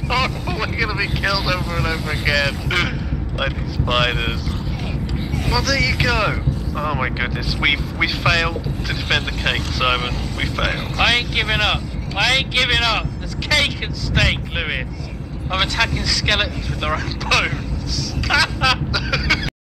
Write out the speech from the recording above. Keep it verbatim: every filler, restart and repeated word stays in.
horrible. We're gonna be killed over and over again. Like these spiders. Well, there you go. Oh my goodness, we've we failed to defend the cake, Simon. We failed. I ain't giving up. I ain't giving up. There's cake and steak, Lewis. I'm attacking skeletons with their own bones.